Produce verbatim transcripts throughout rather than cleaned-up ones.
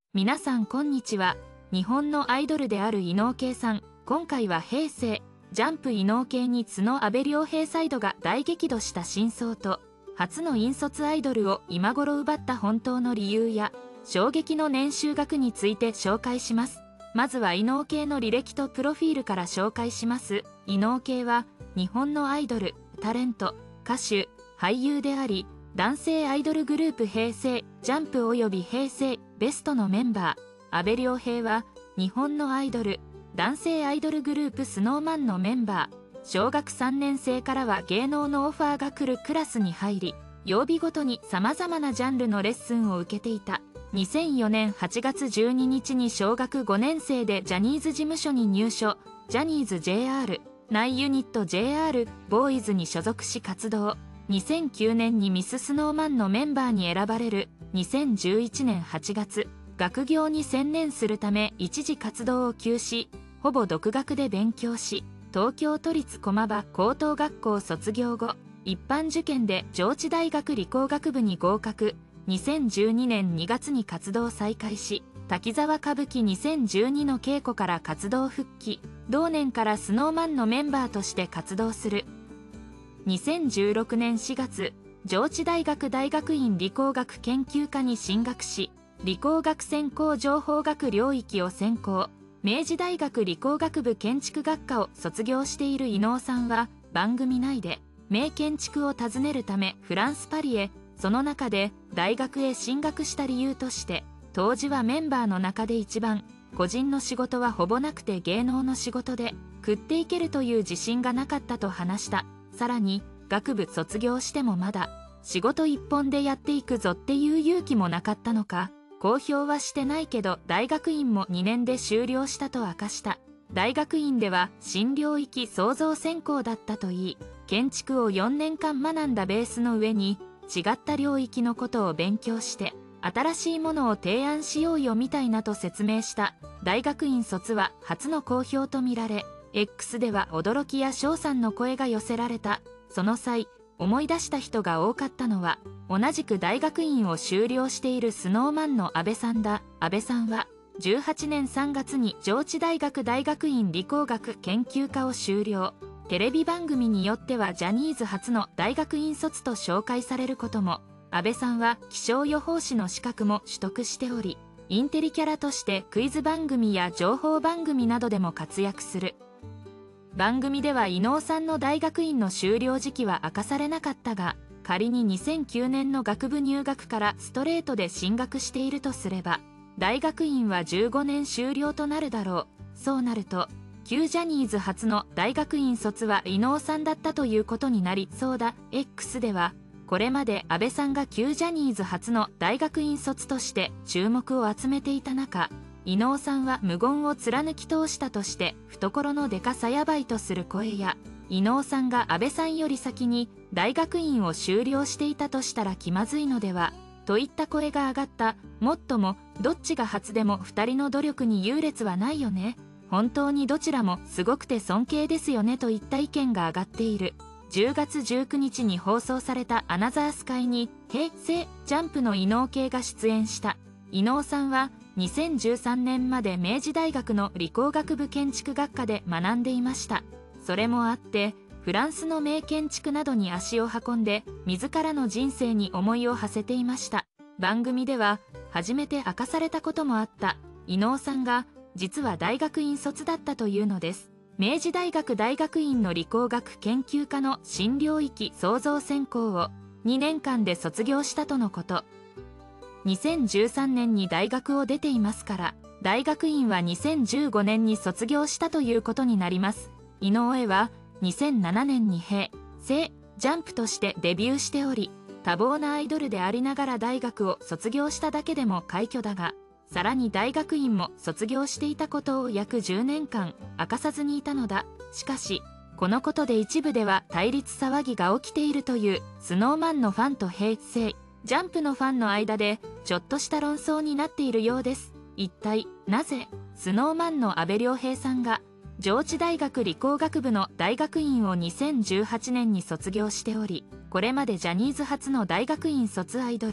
皆さんこんにちは。日本のアイドルである伊能圭さん、今回は平成ジャンプ伊能圭に角阿部亮平サイドが大激怒した真相と、初の引率アイドルを今頃奪った本当の理由や衝撃の年収額について紹介します。まずは伊能圭の履歴とプロフィールから紹介します。伊能圭は日本のアイドル、タレント、歌手、俳優であり、男性アイドルグループ平成ジャンプおよび平成ベストのメンバー。阿部亮平は日本のアイドル、男性アイドルグループスノーマンのメンバー。小学さんねん生からは芸能のオファーが来るクラスに入り、曜日ごとにさまざまなジャンルのレッスンを受けていた。にせんよねんはちがつじゅうににちに小学ごねん生でジャニーズ事務所に入所。ジャニーズ ジェイアール 内ユニット ジェイアール ボーイズに所属し活動。にせんきゅうねんにミススノーマンのメンバーに選ばれる。にせんじゅういちねんはちがつ、学業に専念するため一時活動を休止。ほぼ独学で勉強し、東京都立駒場高等学校卒業後、一般受験で上智大学理工学部に合格。にせんじゅうにねんにがつに活動再開し、滝沢歌舞伎にせんじゅうにの稽古から活動復帰。同年からスノーマンのメンバーとして活動する。にせんじゅうろくねんしがつ、上智大学大学院理工学研究科に進学し、理工学専攻情報学領域を専攻。明治大学理工学部建築学科を卒業している伊能さんは、番組内で名建築を訪ねるためフランス・パリへ。その中で大学へ進学した理由として、当時はメンバーの中で一番個人の仕事はほぼなくて芸能の仕事で食っていけるという自信がなかったと話した。さらに学部卒業してもまだ仕事一本でやっていくぞっていう勇気もなかったのか、公表はしてないけど大学院もにねんで修了したと明かした。大学院では新領域創造専攻だったといい、建築をよんねんかん学んだベースの上に違った領域のことを勉強して新しいものを提案しようよみたいなと説明した。大学院卒は初の公表とみられ、 X では驚きや称賛の声が寄せられた。その際思い出した人が多かったのは、同じく大学院を修了しているスノーマンの阿部さんだ。阿部さんはじゅうはちねんさんがつに上智大学大学院理工学研究科を修了。テレビ番組によってはジャニーズ初の大学院卒と紹介されることも。阿部さんは気象予報士の資格も取得しており、インテリキャラとしてクイズ番組や情報番組などでも活躍する。番組では伊能さんの大学院の修了時期は明かされなかったが、仮ににせんきゅうねんの学部入学からストレートで進学しているとすれば、大学院はじゅうごねん修了となるだろう。そうなると旧ジャニーズ初の大学院卒は伊能さんだったということになりそうだ。 X ではこれまで阿部さんが旧ジャニーズ初の大学院卒として注目を集めていた中、伊能さんは無言を貫き通したとして懐のでかさやばいとする声や、伊能さんが阿部さんより先に大学院を修了していたとしたら気まずいのではといった声が上がった。もっともどっちが初でもふたりの努力に優劣はないよね、本当にどちらもすごくて尊敬ですよねといった意見が上がっている。じゅうがつじゅうくにちに放送されたアナザースカイに平成ジャンプの伊能圭が出演した。伊能さんはにせんじゅうさんねんまで明治大学の理工学部建築学科で学んでいました。それもあってフランスの名建築などに足を運んで自らの人生に思いを馳せていました。番組では初めて明かされたこともあった伊能さんが実は大学院卒だったというのです。明治大学大学院の理工学研究科の新領域創造専攻をにねんかんで卒業したとのこと。にせんじゅうさんねんに大学を出ていますから、大学院はにせんじゅうごねんに卒業したということになります。伊能はにせんななねんに平成ジャンプとしてデビューしており、多忙なアイドルでありながら大学を卒業しただけでも快挙だが、さらに大学院も卒業していたことを約じゅうねんかん明かさずにいたのだ。しかしこのことで一部では対立騒ぎが起きているという。スノーマンのファンと平成ジャンプのファンの間でちょっとした論争になっているようです。一体なぜスノーマンの阿部亮平さんが上智大学理工学部の大学院をにせんじゅうはちねんに卒業しており、これまでジャニーズ初の大学院卒アイドル、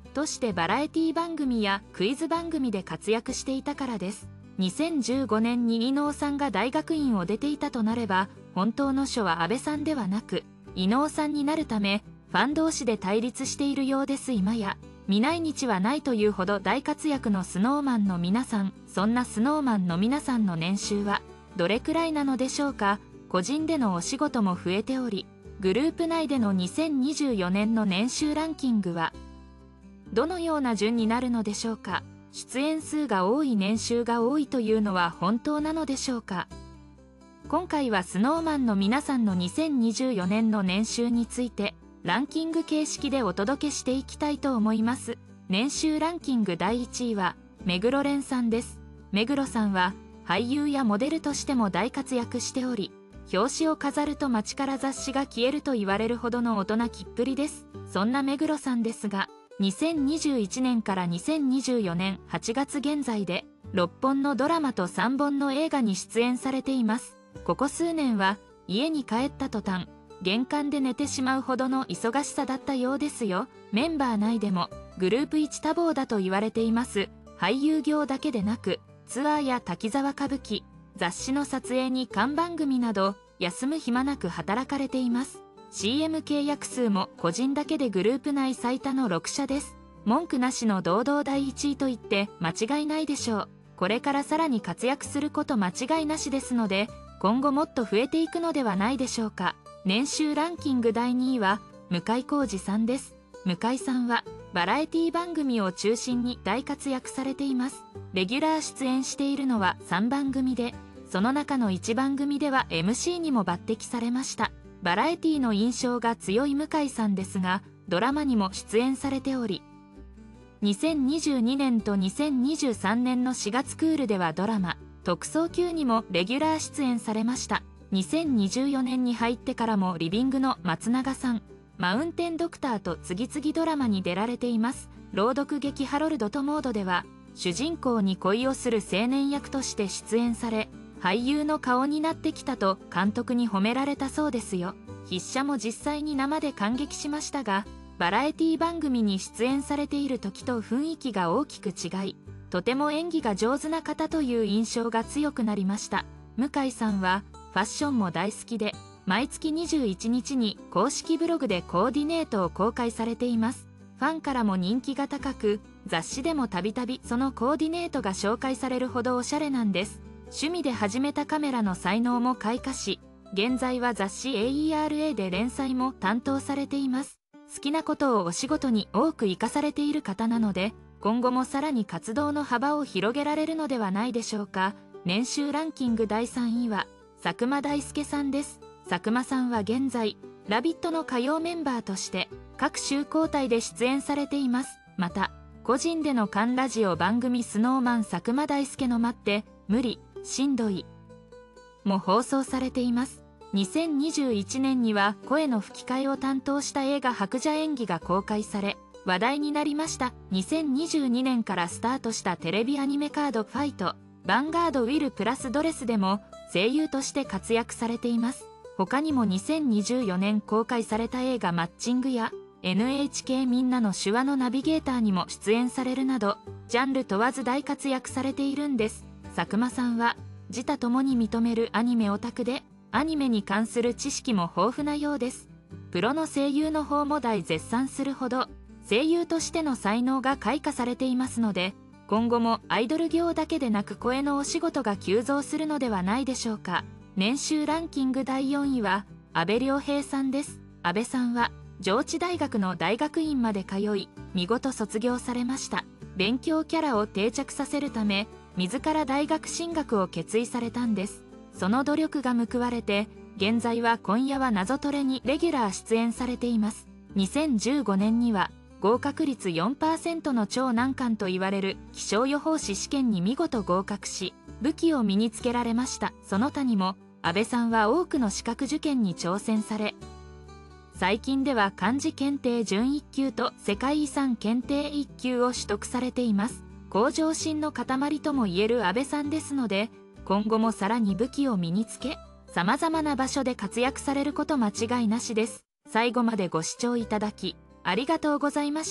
としてバラエティ番組やクイズ番組で活躍していたからです。にせんじゅうごねんに伊能さんが大学院を出ていたとなれば、本当の書は安倍さんではなく伊能さんになるため、ファン同士で対立しているようです。今や見ない日はないというほど大活躍のスノーマンの皆さん。そんなスノーマンの皆さんの年収はどれくらいなのでしょうか。個人でのお仕事も増えており、グループ内でのにせんにじゅうよねんの年収ランキングはどのような順になるのでしょうか。出演数が多い年収が多いというのは本当なのでしょうか。今回はスノーマンの皆さんのにせんにじゅうよねんの年収についてランキング形式でお届けしていきたいと思います。年収ランキングだいいちいは目黒蓮さんです。目黒さんは俳優やモデルとしても大活躍しており、表紙を飾ると街から雑誌が消えると言われるほどの大人気っぷりです。そんな目黒さんですが、にせんにじゅういちねんからにせんにじゅうよねんはちがつ現在でろっぽんのドラマとさんぼんの映画に出演されています。ここ数年は家に帰った途端玄関で寝てしまうほどの忙しさだったようですよ。メンバー内でもグループ一多忙だと言われています。俳優業だけでなくツアーや滝沢歌舞伎、雑誌の撮影に看番組など休む暇なく働かれています。 シーエム 契約数も個人だけでグループ内最多のろくしゃです。文句なしの堂々だいいちいと言って間違いないでしょう。これからさらに活躍すること間違いなしですので、今後もっと増えていくのではないでしょうか。年収ランキングだいにいは向井康二さんです。向井さんはバラエティ番組を中心に大活躍されています。レギュラー出演しているのはさんばんぐみで、その中のいちばんぐみでは エムシー にも抜擢されました。バラエティの印象が強い向井さんですが、ドラマにも出演されており、にせんにじゅうにねんとにせんにじゅうさんねんのしがつクールではドラマ特捜きゅうにもレギュラー出演されました。にせんにじゅうよねんに入ってからもリビングの松永さん、マウンテンドクターと次々ドラマに出られています。朗読劇ハロルドとモードでは主人公に恋をする青年役として出演され、俳優の顔になってきたと監督に褒められたそうですよ。筆者も実際に生で感激しましたが、バラエティ番組に出演されている時と雰囲気が大きく違い、とても演技が上手な方という印象が強くなりました。向井さんはファッションも大好きで、毎月にじゅういちにちに公式ブログでコーディネートを公開されています。ファンからも人気が高く、雑誌でもたびたびそのコーディネートが紹介されるほどおしゃれなんです。趣味で始めたカメラの才能も開花し、現在は雑誌 エーイーアールエー で連載も担当されています。好きなことをお仕事に多く活かされている方なので、今後もさらに活動の幅を広げられるのではないでしょうか。年収ランキングだいさんいは佐久間大介さんです。佐久間さんは現在「ラビット!」の火曜メンバーとして各週交代で出演されています。また個人での缶ラジオ番組「スノーマン佐久間大介の待って無理しんどい」も放送されています。にせんにじゅういちねんには声の吹き替えを担当した映画「白蛇演技」が公開され話題になりました。にせんにじゅうにねんからスタートしたテレビアニメカード「ファイト」「ヴァンガードウィルプラスドレス」でも声優として活躍されています。他にもにせんにじゅうよねん公開された映画「マッチング」や エヌエイチケー みんなの手話のナビゲーターにも出演されるなど、ジャンル問わず大活躍されているんです。佐久間さんは自他ともに認めるアニメオタクで、アニメに関する知識も豊富なようです。プロの声優の方も大絶賛するほど声優としての才能が開花されていますので、今後もアイドル業だけでなく声のお仕事が急増するのではないでしょうか。年収ランキングだいよんいは阿部亮平さんです。阿部さんは上智大学の大学院まで通い、見事卒業されました。勉強キャラを定着させるため、自ら大学進学を決意されたんです。その努力が報われて、現在は今夜はナゾトレにレギュラー出演されています。にせんじゅうごねんには合格率 よんパーセント の超難関と言われる気象予報士試験に見事合格し、武器を身につけられました。その他にも阿部さんは多くの資格受験に挑戦され、最近では漢字検定準いっきゅうと世界遺産検定いっきゅうを取得されています。向上心の塊ともいえる阿部さんですので、今後もさらに武器を身につけ、さまざまな場所で活躍されること間違いなしです。最後までご視聴いただきありがとうございました。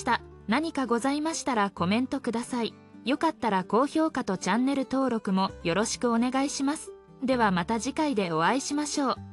何かございましたらコメントください。よかったら高評価とチャンネル登録もよろしくお願いします。ではまた次回でお会いしましょう。